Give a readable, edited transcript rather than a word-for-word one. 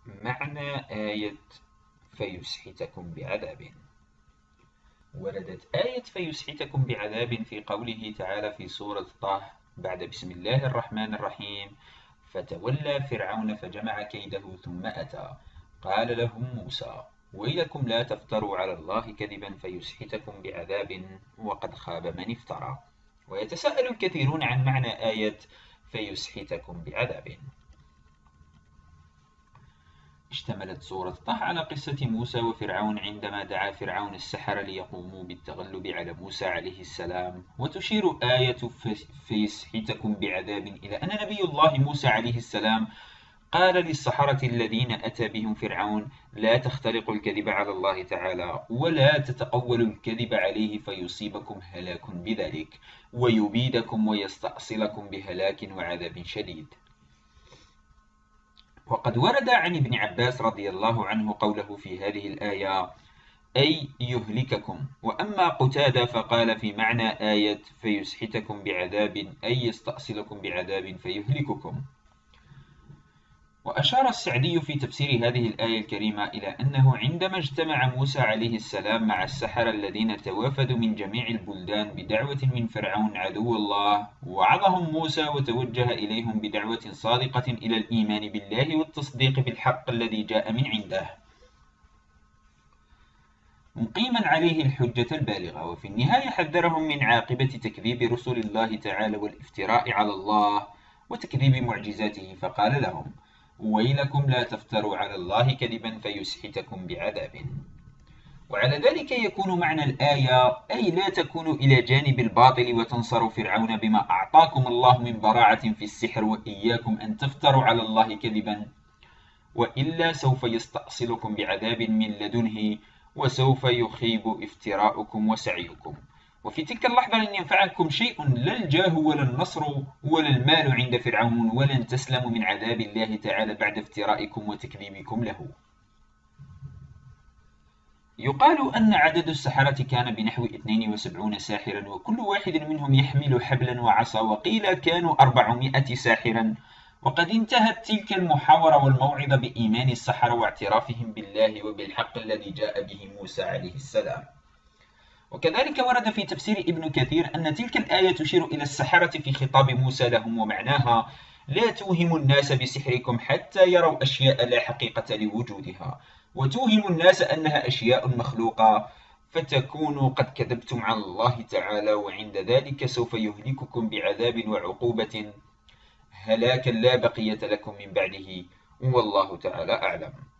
معنى آية فيسحتكم بعذاب. وردت آية فيسحتكم بعذاب في قوله تعالى في سورة طه بعد بسم الله الرحمن الرحيم: فتولى فرعون فجمع كيده ثم أتى قال لهم موسى: ويلكم لا تفتروا على الله كذبا فيسحتكم بعذاب وقد خاب من افترى. ويتساءل الكثيرون عن معنى آية فيسحتكم بعذاب. اشتملت سورة طه على قصة موسى وفرعون عندما دعا فرعون السحرة ليقوموا بالتغلب على موسى عليه السلام، وتشير آية فيسحتكم بعذاب إلى أن نبي الله موسى عليه السلام قال للسحرة الذين أتى بهم فرعون: لا تختلقوا الكذب على الله تعالى ولا تتقولوا الكذب عليه فيصيبكم هلاك بذلك ويبيدكم ويستأصلكم بهلاك وعذاب شديد. وقد ورد عن ابن عباس رضي الله عنه قوله في هذه الآية: أي يهلككم. وأما قتادة فقال في معنى آية فيسحتكم بعذاب أي يستأصلكم بعذاب فيهلككم. وأشار السعدي في تفسير هذه الآية الكريمة إلى أنه عندما اجتمع موسى عليه السلام مع السحرة الذين توافدوا من جميع البلدان بدعوة من فرعون عدو الله، وعظهم موسى وتوجه إليهم بدعوة صادقة إلى الإيمان بالله والتصديق بالحق الذي جاء من عنده، مقيما عليه الحجة البالغة. وفي النهاية حذرهم من عاقبة تكذيب رسل الله تعالى والافتراء على الله وتكذيب معجزاته، فقال لهم: ويلكم لا تفتروا على الله كذبا فيسحتكم بعذاب. وعلى ذلك يكون معنى الآية: أي لا تكونوا إلى جانب الباطل وتنصروا فرعون بما أعطاكم الله من براعة في السحر، وإياكم أن تفتروا على الله كذبا، وإلا سوف يستأصلكم بعذاب من لدنه وسوف يخيب افتراؤكم وسعيكم. وفي تلك اللحظة لن ينفعكم شيء، لا الجاه ولا النصر ولا المال عند فرعون، ولن تسلموا من عذاب الله تعالى بعد افترائكم وتكذيبكم له. يقال أن عدد السحرة كان بنحو 72 ساحرا، وكل واحد منهم يحمل حبلا وعصا، وقيل كانوا 400 ساحرا. وقد انتهت تلك المحاورة والموعظة بإيمان السحرة واعترافهم بالله وبالحق الذي جاء به موسى عليه السلام. وكذلك ورد في تفسير ابن كثير أن تلك الآية تشير إلى السحرة في خطاب موسى لهم، ومعناها: لا توهموا الناس بسحركم حتى يروا أشياء لا حقيقة لوجودها، وتوهموا الناس أنها أشياء مخلوقة، فتكونوا قد كذبتم على الله تعالى، وعند ذلك سوف يهلككم بعذاب وعقوبة هلاكا لا بقية لكم من بعده، والله تعالى أعلم.